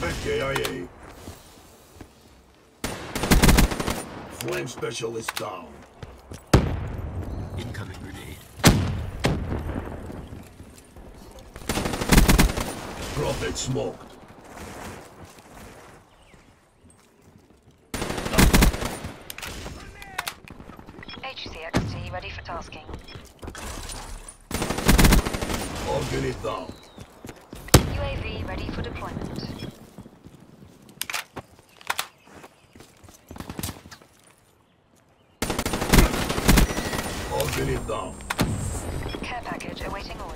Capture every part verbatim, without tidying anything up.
K I A. Flame specialist down. Incoming grenade. Prophet smoked. H C X T ready for tasking. Organic down. U A V ready for deployment. Organic down. Care package awaiting orders.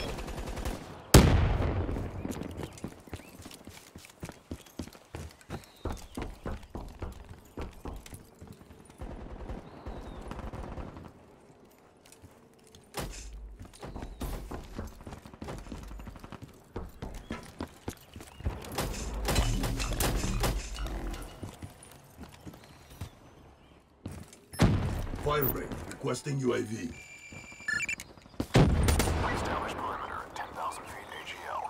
Fire rate. Requesting U A V. Established perimeter, ten thousand feet A G L.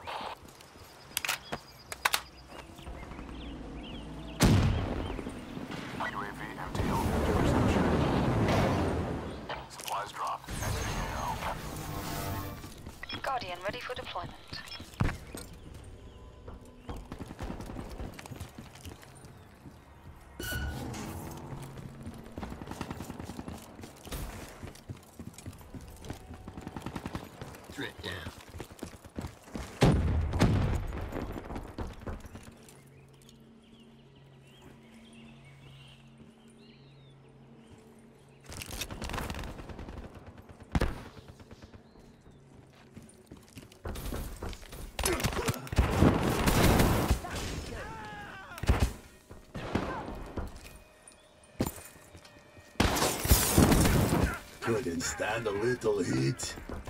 U A V M T L fifty percent sure. Supplies dropped. S A O. Guardian ready for deployment. Threat down. Couldn't stand a little heat.